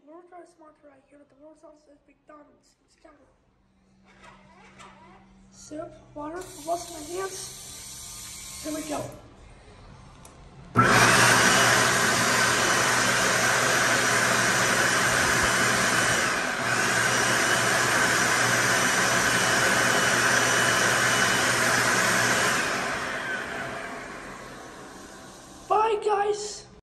World Dry Smart-Dri here at the world's largest McDonald's in Chicago. Soap, water, wash my hands. Here we go.